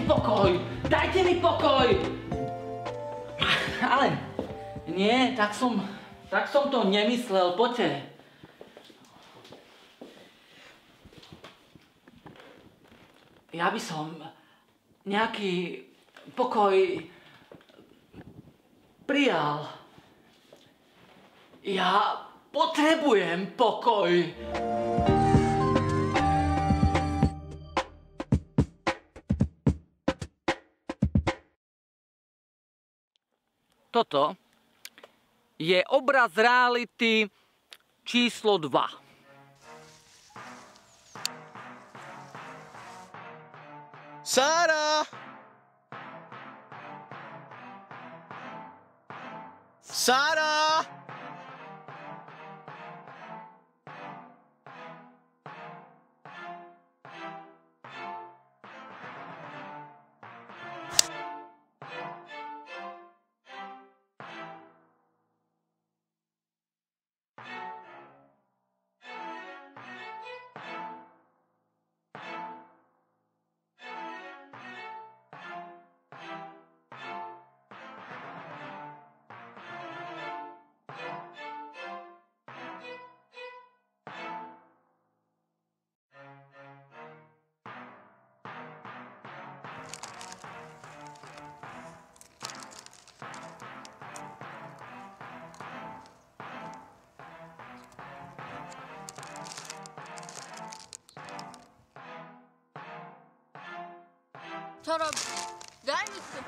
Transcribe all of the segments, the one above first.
pokoj! Dajte mi pokoj! Ale nie, tak som to nemyslel, poďte. Ja by som nejaký pokoj prijal. Ja potrebujem pokoj. Toto je obraz reality číslo 2. Sára! Sára! Co robisz? Daj mi ty.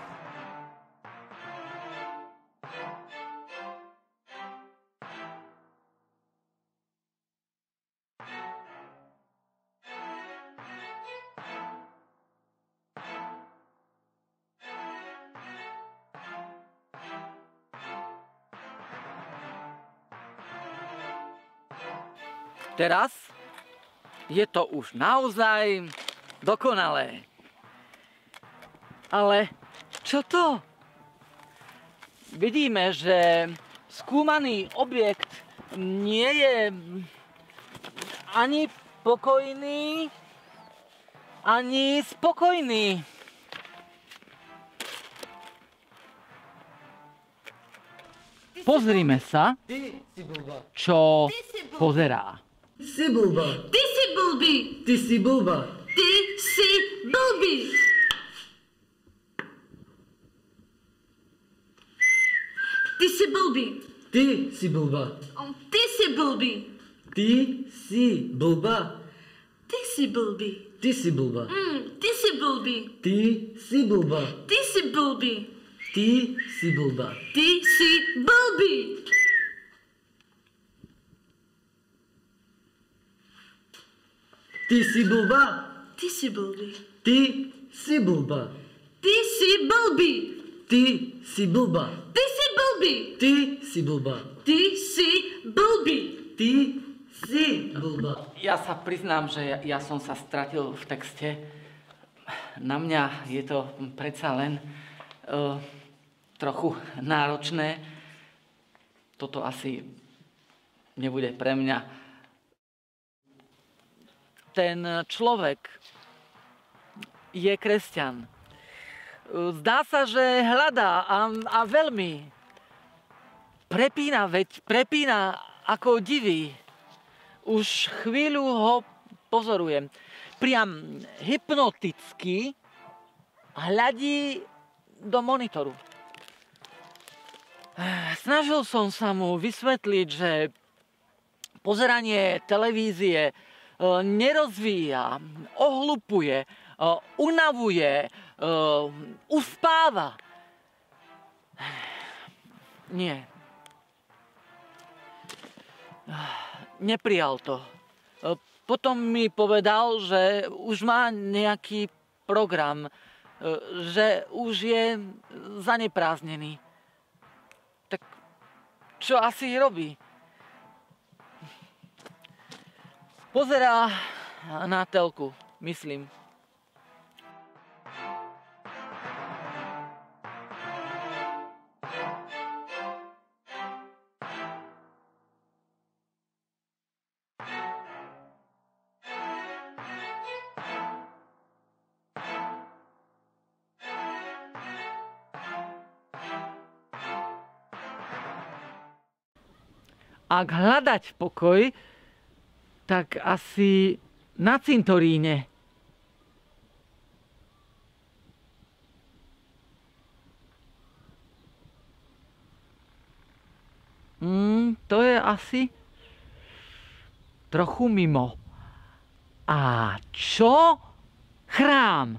Teraz je to už naozaj dokonalé. Ale čo to? Vidíme, že skúmaný objekt nie je ani pokojný, ani spokojný. Pozrime sa, čo pozerá. Ty si blbá. Ty si blbý. Ty si blbá. Ty si blbý. Ty si blbý. Ty si blbá. Ty si blbý. Ty si blbá. Ty si blbý. Ty si blbá. Ty si blbý. Ty si blbá. Ty si blbý. Ty si blbá. Ty si blbý. Ty si blbá. Ty si blbý. Ty si blbá. Ty si blbý. Ty si blbá. Ty si blbý. Ty si blbá. Ty si blbý. Ty si blbá. Ja sa priznám, že ja som sa stratil v texte. Na mňa je to predsa len trochu náročné. Toto asi nebude pre mňa. Ten človek je kresťan. Zdá sa, že hľadá a veľmi prepína ako divý. Už chvíľu ho pozorujem. Priam hypnoticky hľadí do monitoru. Snažil som sa mu vysvetliť, že pozeranie televízie nerozvíja, ohlupuje, unavuje, uspáva. Nie. Neprijal to. Potom mi povedal, že už má nejaký program, že už je zanepráznený. Tak čo asi robí? Pozerá na telku, myslím. Ak hľadať pokoj, tak asi na cintoríne. To je asi trochu mimo. A čo? Chrám.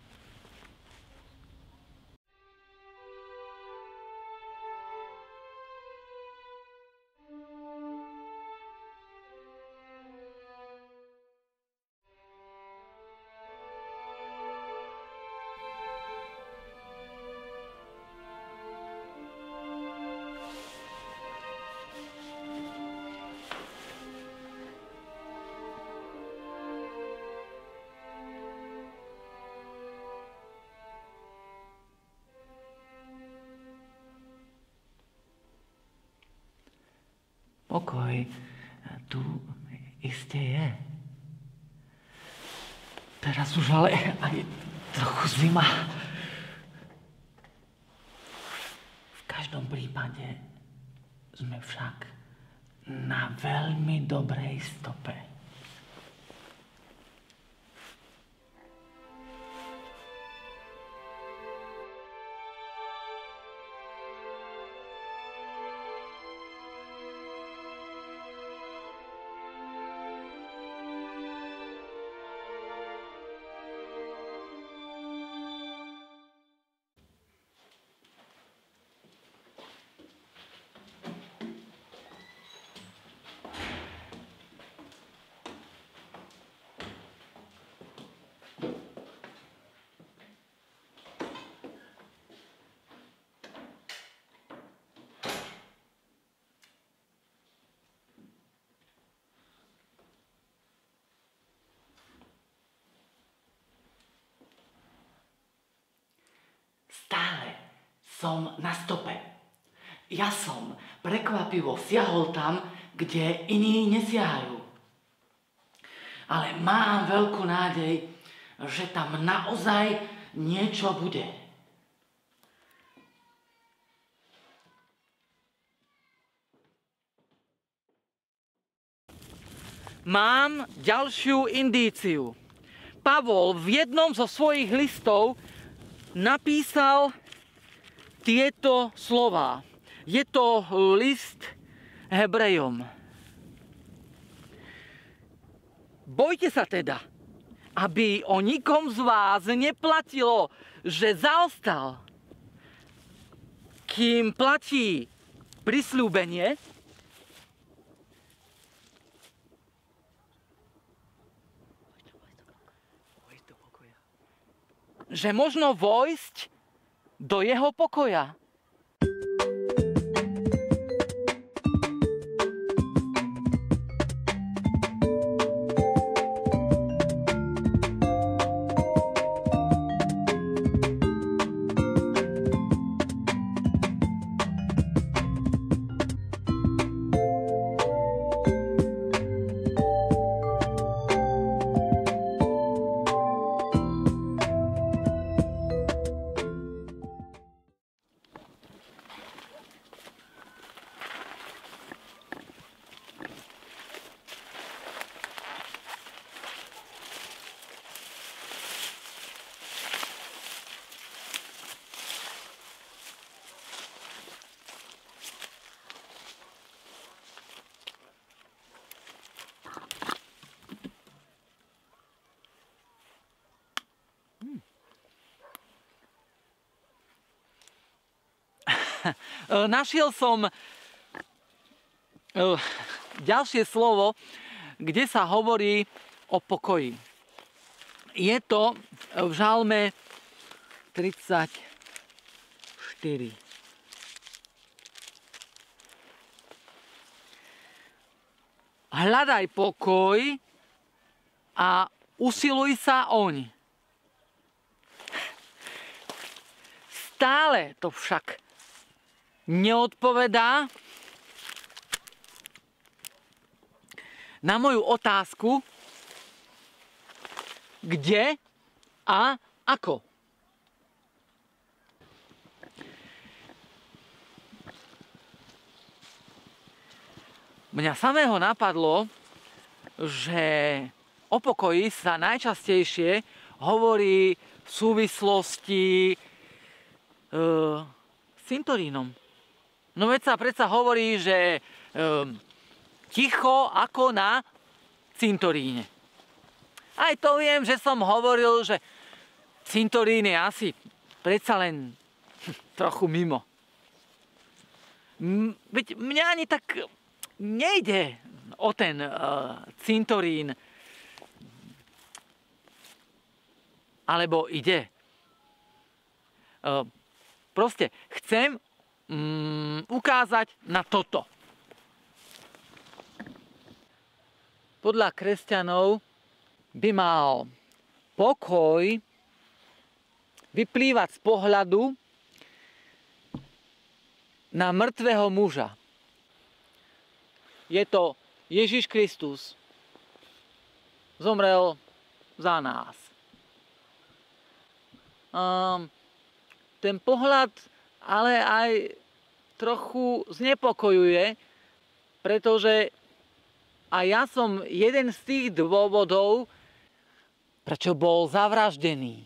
Pokoj tu iste je. Teraz už ale aj trochu zima. V každom prípade sme však na veľmi dobrej stope. Stále som na stope. Ja som prekvapivo siahol tam, kde iní nesiahajú. Ale mám veľkú nádej, že tam naozaj niečo bude. Mám ďalšiu indíciu. Pavol v jednom zo svojich listov napísal tieto slová. Je to list Hebrejom. Bojte sa teda, aby o nikom z vás neplatilo, že zaostal, kým platí prisľúbenie, že možno vojsť do jeho pokoja. Našiel som ďalšie slovo, kde sa hovorí o pokoji. Je to v Žalme 34. Hľadaj pokoj a usiluj sa oň. Stále to však neodpovedá na moju otázku, kde a ako. Mňa samého napadlo, že o pokoji sa najčastejšie hovorí v súvislosti s cintorínom. No veď sa predsa hovorí, že ticho ako na cintoríne. Aj to viem, že som hovoril, že cintorín je asi predsa len trochu mimo. Veď mňa ani tak nejde o ten cintorín. Alebo ide. Proste chcem ukázať na toto. Podľa kresťanov by mal pokoj vyplývať z pohľadu na mŕtvého muža. Je to Ježiš Kristus. Zomrel za nás. Ten pohľad ale aj trochu znepokojuje, pretože aj ja som jeden z tých dôvodov, prečo bol zavraždený.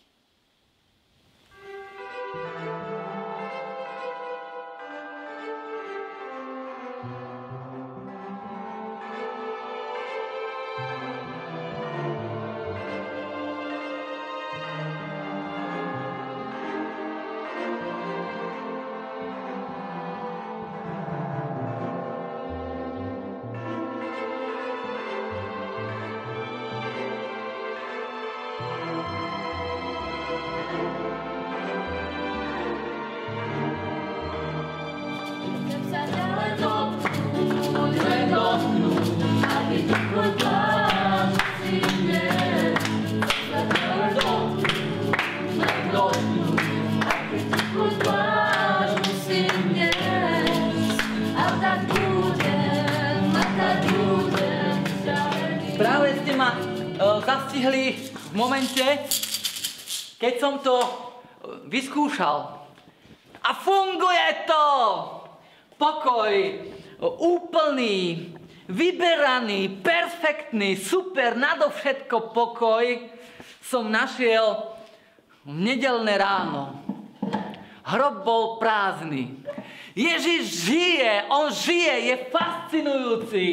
Práve ste ma zastihli v momente, keď som to vyskúšal. A funguje to! Pokoj, úplný, vyberaný, perfektný, super, nadovšetko pokoj som našiel v nedeľné ráno. Hrob bol prázdny. Ježiš žije, on žije, je fascinujúci.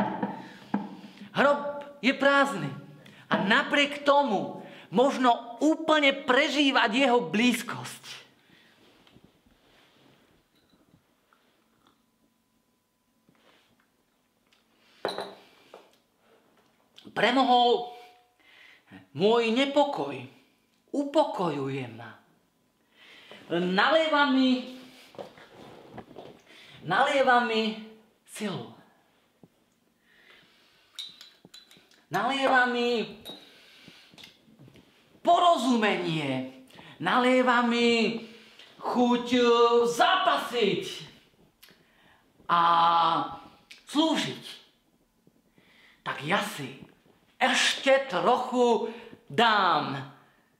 Hrob je prázdny. A napriek tomu možno úplne prežívať jeho blízkosť. Premohol môj nepokoj. Upokojuje ma. Nalieva mi silu. Nalieva mi porozumenie. Nalieva mi chuť zápasiť a slúžiť. Tak ja si ešte trochu dám.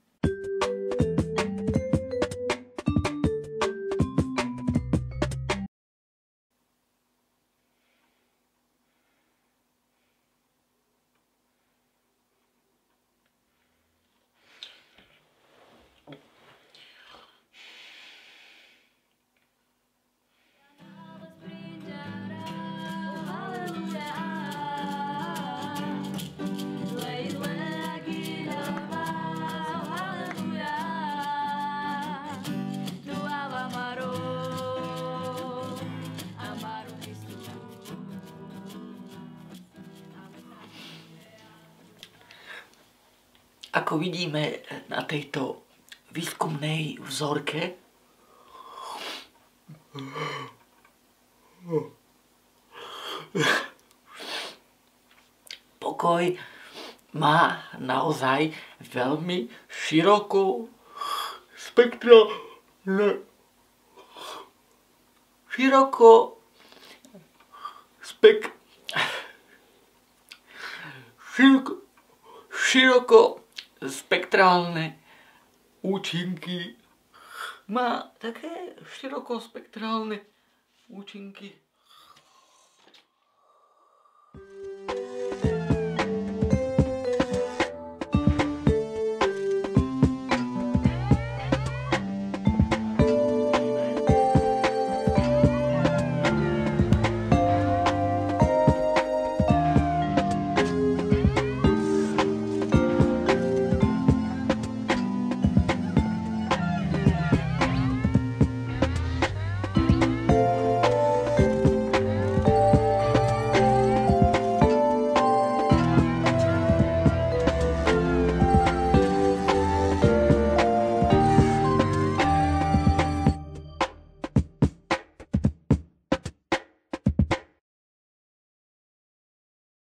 Ako vidíme na tejto výskumnej vzorke, pokoj má naozaj veľmi široko spektrálne účinky. Má také širokospektrálne účinky.